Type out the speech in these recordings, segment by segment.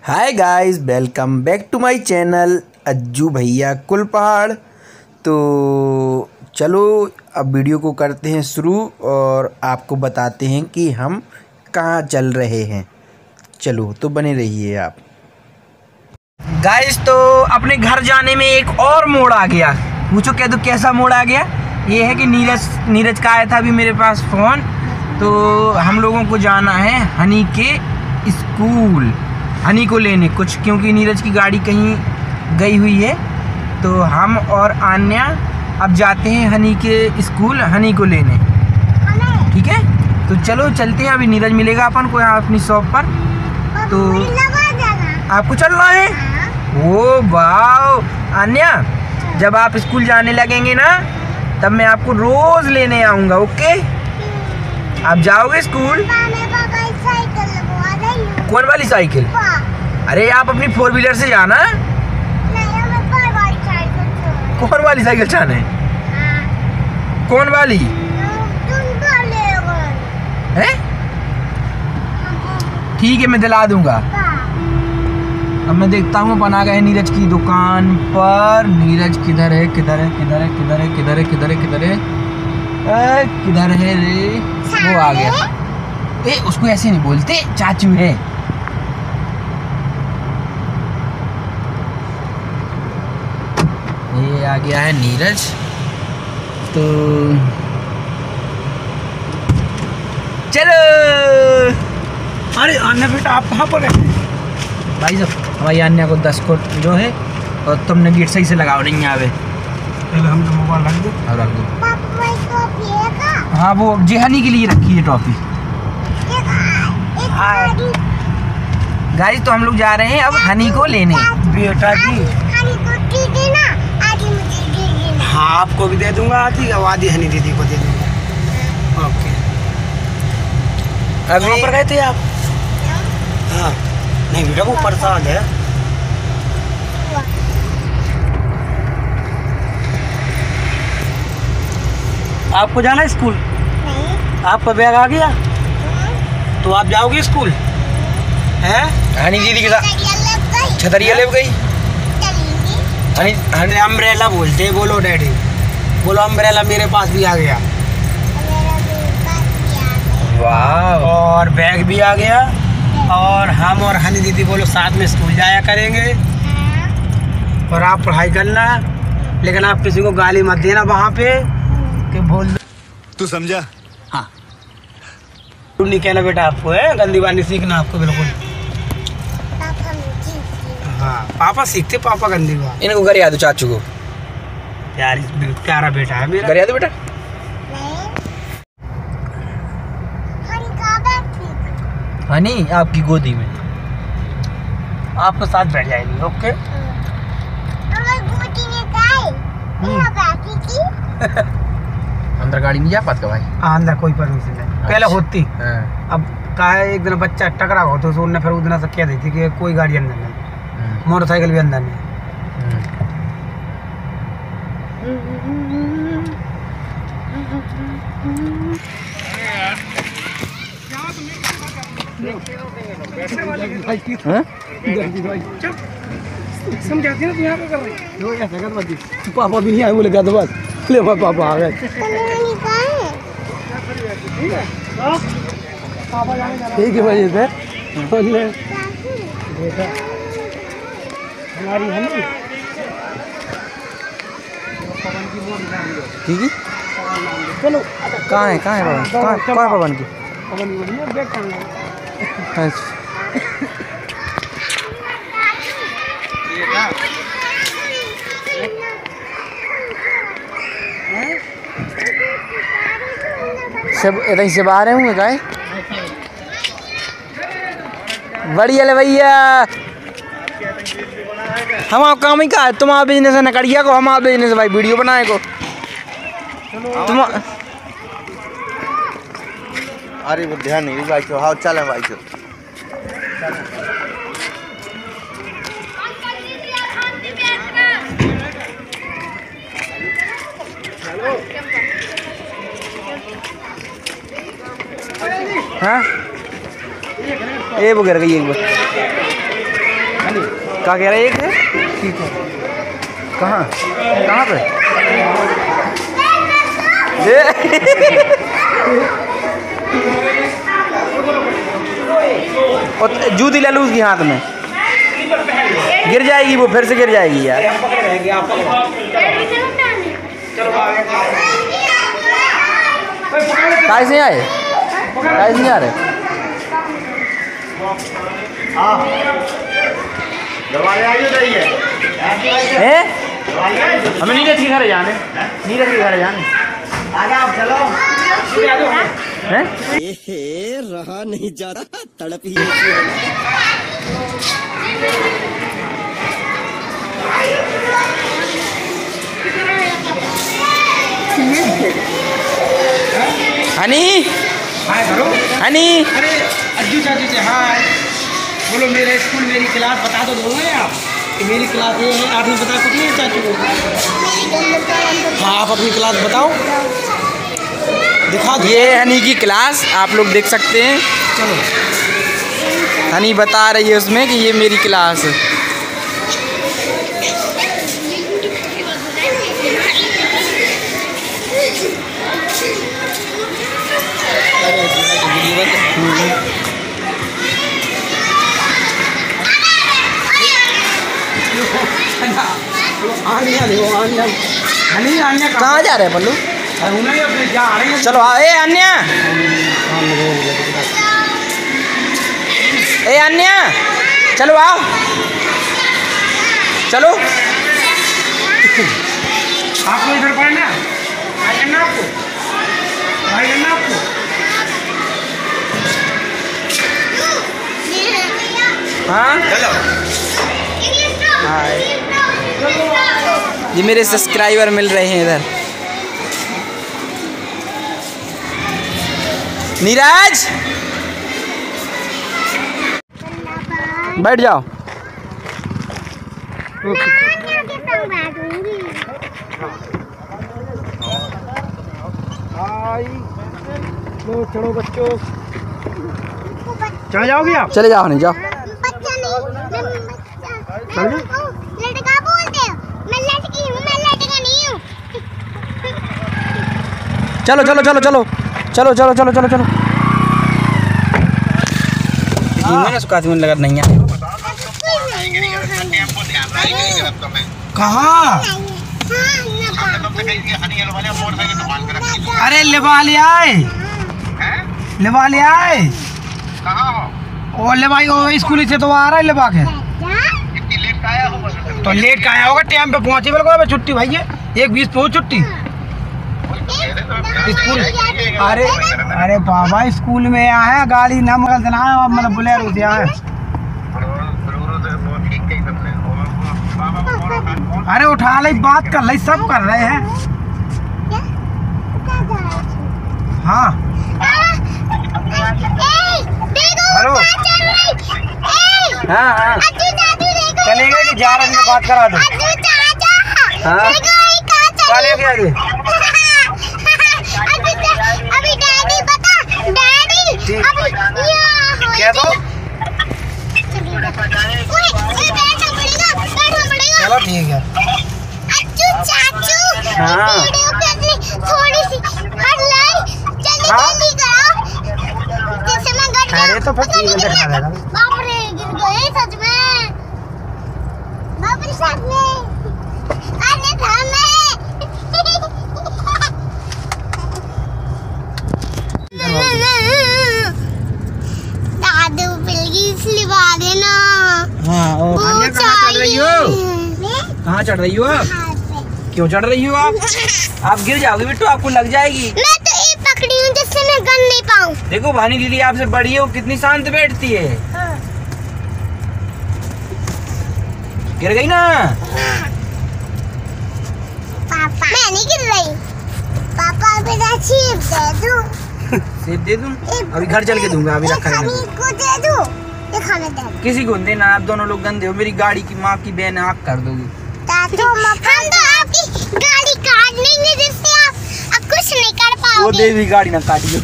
Hi guys, welcome back to my channel Ajju भैया कुलपहाड़। तो चलो अब वीडियो को करते हैं शुरू और आपको बताते हैं कि हम कहाँ चल रहे हैं। चलो तो बने रहिए आप गाइस। तो अपने घर जाने में एक और मोड़ आ गया। पूछो क्या, तो कैसा मोड़ आ गया? ये है कि नीरज का आया था अभी मेरे पास फ़ोन। तो हम लोगों को जाना है हनी के स्कूल, हनी को लेने कुछ, क्योंकि नीरज की गाड़ी कहीं गई हुई है। तो हम और आन्या अब जाते हैं हनी के स्कूल, हनी को लेने। ठीक है, तो चलो चलते हैं। अभी नीरज मिलेगा अपन को यहाँ अपनी शॉप पर। तो आपको चलना है? ओ वाह आन्या, जब आप स्कूल जाने लगेंगे ना तब मैं आपको रोज लेने आऊँगा। ओके, आप जाओगे स्कूल? कौन वाली साइकिल? अरे आप अपनी 4 व्हीलर से जाना। कौन वाली साइकिल जाना है? कौन वाली है? ठीक है, मैं दिला दूंगा। अब मैं देखता हूँ बना गए नीरज की दुकान पर। नीरज किधर है किधर है किधर है किधर है किधर है किधर है किधर है किधर है रे? वो आ गया। ए उसको ऐसे नहीं बोलते, चाचू है। ये आ गया है नीरज। तो चलो। अरे अन्य बेटा, आप कहाँ पर हैं? भाई साहब हमारी अन्या को 10 को जो है, और तुमने गेट सही से लगाओ नहीं आवे। पहले हम तो मोबाइल रख दो। अब रख दो। हाँ वो जेहनी के लिए रखी है टॉफी। गाइस तो हम लोग जा रहे हैं अब हनी को लेने। बेटा जी, हाँ आपको भी दे दूंगा आधी, और आधी हनी दीदी को दे दूंगा। ओके। अभी कहाँ पर गए थे आप? हाँ नहीं बेटा, वो प्रसाद है। आपको जाना है स्कूल? आपका बैग आ गया तो आप जाओगे स्कूल? हैं? हनी दीदी के साथ छतरिया ले गई। हनी अम्ब्रेला बोलते हैं। बोलो डैडी, बोलो अम्ब्रेला मेरे पास भी आ गया। वाह, और बैग भी आ गया। और हम और हनी दीदी बोलो साथ में स्कूल जाया करेंगे। और आप पढ़ाई करना, लेकिन आप किसी को गाली मत देना वहाँ पे कि बोल दो। तू समझा? हाँ, नहीं कहना बेटा आपको, है गंदी बानी सीखना आपको बिल्कुल। हाँ पापा सीखते, पापा गंदी बात। इनको घर याद हो चाचू को। यार प्यारा बेटा है मेरा। घर याद हो बेटा? हनी आपकी गोदी में आपके साथ बैठ जाएगी। ओके। अंदर गाड़ी नहीं जा पाता भाई। अंदर कोई परमिशन नहीं, पहले होती। हाँ। अब कहा है एक दिन बच्चा टकरा हो तो उन्होंने फिर उस दिन से कह दी थी कि कोई गाड़ी अंदर नहीं, मोटरसाइकिल भी अंदर नहीं। समझाती ना, तू यहाँ कर रही है? पापा भी नहीं आए, बोले क्या तो बस ले पापा आ गए। ठीक है वजह से बोले बेटा हमारी हनी ठीक है। चलो कहाँ है पवन? कहाँ है पवन की? अच्छा। सब इधर से बाहर होंगे गाय। बढ़िया ले भैया, हमारा काम ही का है। तुम्हारा बिजनेस है नकड़िया को, हमारा बिजनेस है भाई वीडियो बनाए को। तुम अरे वो ध्यान नहीं भाई को। हाँ चल भाई को। हाँ ये वो गिर गई एक बार। क्या कह रहे एक है? ठीक है। कहाँ कहाँ पे? और जूती ले लूँ उसकी हाथ में, गिर जाएगी वो, फिर से गिर जाएगी यार। काय से आए, काय से आ रहे हैं? हमें नीरज के घर जाने, नीरज के घर जाने। आगे आप चलो। हैं? रहा नहीं जा रहा, तड़प ही हनी, हाय करो। हनी, अरे अज्जू चाचू से हाय बोलो। मेरे स्कूल मेरी क्लास बता तो दोगे आप कि मेरी क्लास ये है? आपने बताया कुछ नहीं चाचू को? हाँ आप अपनी क्लास बताओ, दिखा दो। ये हनी की क्लास आप लोग देख सकते हैं। चलो हनी बता रही है उसमें कि ये मेरी क्लास है। कहाँ जा रहे हैं पल्लू? चलो ए अन्या, ए अन्या चलो आओ, चलो। आपको इधर पढ़ना भाई, करना आपको भाई, करना आपको। हाँ हाय, ये मेरे सब्सक्राइबर मिल रहे हैं इधर। नीरज बैठ जाओ। लो चलो बच्चों, चले जाओगे आप? चले जाओ, नहीं जाओ। लड़का बोलते हो, मैं लड़की हूँ, मैं लड़का नहीं हूँ। चलो चलो चलो चलो चलो चलो चलो चलो चलो। लगा नहीं है। कहाँ? अरे लेवा ले आए, लेवा ले आए। और ले भाई वो स्कूल से तो आ रहा है लेवा के। तो लेट का आया होगा, टाइम पे पहुंचे बिल्कुल। छुट्टी भाई है 1:20 पे छुट्टी स्कूल। अरे अरे बाबा स्कूल में आया है, गाड़ी ना मगल देना है, मतलब बुलेरो से आया है। अरे उठा ले, बात कर ले, सब कर रहे हैं। हाँ हेलो, हाँ हाँ चलेगा कि जा रहे हैं, बात करा दो। हाँ चले गया जी। अभी डैडी बता, डैडी क्या दो? चलो ठीक है। अज्जू चाचू हाँ। वीडियो करनी थोड़ी सी हट ले, जल्दी हाँ? जल्दी करो। जैसे मैं गट गया। अरे तो फिर ठीक है, दिखा देगा। बाप रे गिर गए सच में, बाप रे सच में। अरे थामे दादू प्लीज लिवा देना। हाँ और अन्य कहाँ चढ़ रही हो? कहाँ चढ़ रही हो आप? क्यों चढ़ रही हो आप? आप गिर जाओगे बिट्टू, आपको लग जाएगी। मैं तो ये पकड़ी हूँ जिससे मैं गन नहीं पाऊँ। देखो भानी दीदी आपसे बड़ी है, वो कितनी शांत बैठती है। गिर गई ना? पापा मैं नहीं गिर रही। पापा बेटा सेब दे दूँ। सेब दे दूँ? अभी घर चल के दूंगा, अभी रखा है। खमीर को दे दूँ, ये खाने दे दूँ। किसी को देना, आप दोनों लोग गंदे हो। मेरी गाड़ी की माँ की बहन आग कर दोगी। तो हम तो आपकी गाड़ी काट लेंगे जिससे आप अब कुछ नहीं कर पाओगे। वो देवी गाड़ी ना काटियो।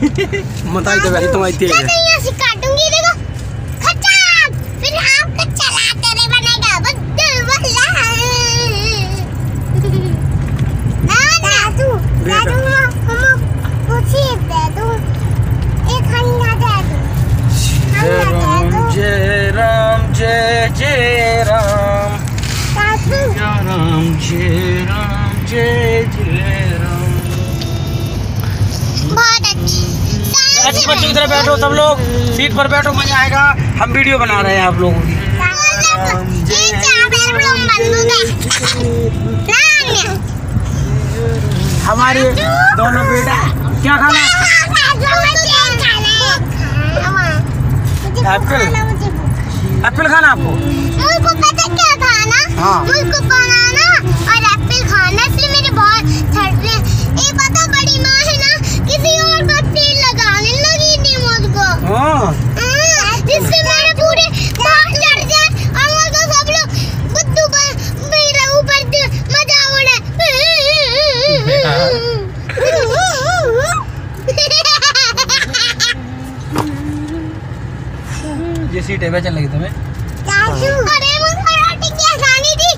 बताई तो वैसे तुम्हारी तेज है। मैं तो यहाँ से काटूंगी, देखो खचाक, फिर आपका चला जय राम जय राम जय जय राम। बहुत अच्छी। अच्छी बच्चों की तरह बैठो सब लोग, सीट पर बैठो, मजा आएगा। हम वीडियो बना रहे हैं आप लोगों की। हमारे दोनों बेटा क्या खाना? एप्पल। एप्पल खाना आपको? मुझको पता क्या खाना? हाँ। मुझको बनाना और एप्पल खाना, इसलिए मेरे बहुत थर्ड में। ये पता बड़ी माँ है ना, किसी और का तेल लगाने लगी थी मुझको। हाँ। जिससे मेरे पूरे बाल चढ़ जाए और मुझको सब लोग बुद्धू मेरे ऊपर मजा उड़े। ये सीट है, चल लगी तुम्हें? अरे मुझको रोटी की आसानी थी।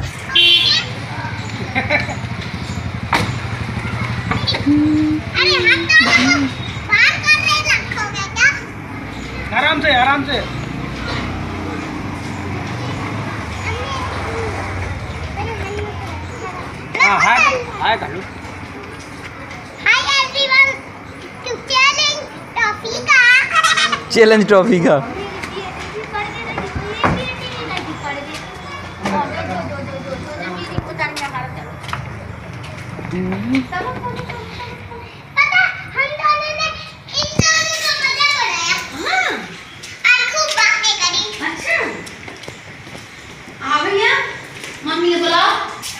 अरे हम तो बात कर रहे रखोगे क्या? आराम से आराम से। हाँ हाय हाय कर लो। Hi everyone, to challenge toffee का। चैलेंज ट्रॉफी का। पता हम दोनों ने इन दोनों का मजा उड़ाया। हाँ। और खूब बातें करी। अच्छा। आ भैया, मम्मी को बुलाओ।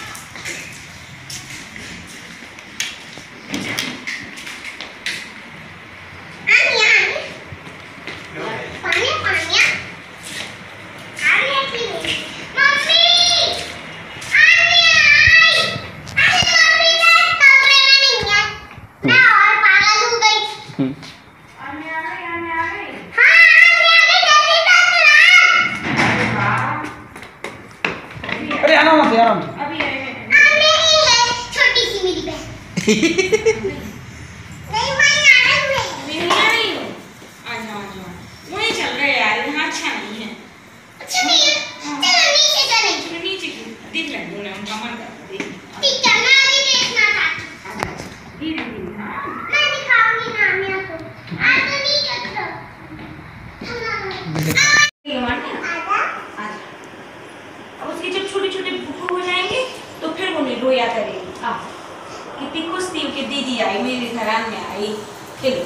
पानी पानी अरे आराम से आराम से। छोटी सी मेरी बहन। नहीं मैं नाराज हूँ। वहीं चल रहे यार, यहाँ अच्छा नहीं है। अच्छा नहीं है, चलो नीचे चलें। नीचे की देख लेंगे, उन्हें उनका मन करता है देखने। ठीक है, मैं भी देखना चाहती धीरे धीरे। हाँ। हूँ। मैं दिखाऊंगी ना मैं आपको। आज तो नीचे चलो। अब उसके जब छोटे छोटे बुकू हो जाएंगे तो फिर वो नहीं रोया करेगी। कितनी खुश थी कि दीदी आई, मेरे घर में आई, खेलो।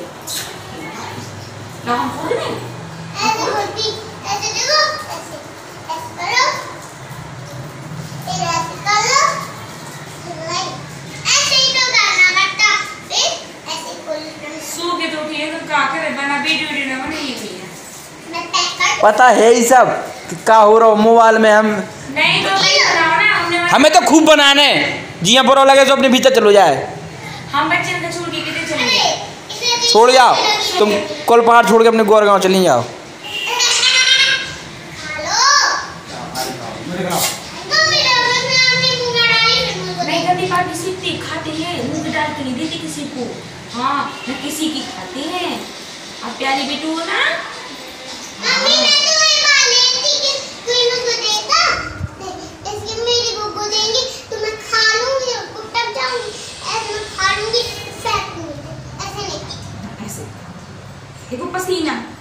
हम खोल दें? ऐसे बोलती, ऐसे देखो, ऐसे करो, फिर ऐसे कर लो, फिर नहीं, ऐसे ही तो करना पड़ता, फिर ऐसे खोलना। सो के तो किए तो क्या करे, बना वीडियो ना बनाइए भैया। मैं पैक कर। पता है ही सब क्या हो रहा मोबाइल में। हम नहीं तो नहीं बनाओ ना, हमने हमें तो खूब बनाने जिया बुरा लगे तो अपने भीतर चलो जाए। हम बच्चे को छोड़ के कितने चलेंगे? छोड़ जाओ तुम, कोल पहाड़ छोड़ के अपने गोर गाँव चली जाओ। नहीं गंदी बात भी सीखती, खाते हैं, मुंह में डाल के नहीं देते किसी को। हाँ, न किसी की खाते हैं। आप प्यारी बेटू हो ना? मम्मी मैं तुम्हें माने थी कि कोई मुझको देगा, इसके मेरे को देंगे तो मैं खा लूंगी और टप जाऊंगी, ऐसे मैं खा लूंगी, फेंक दूंगी, ऐसे नहीं। ऐसे देखो पसीना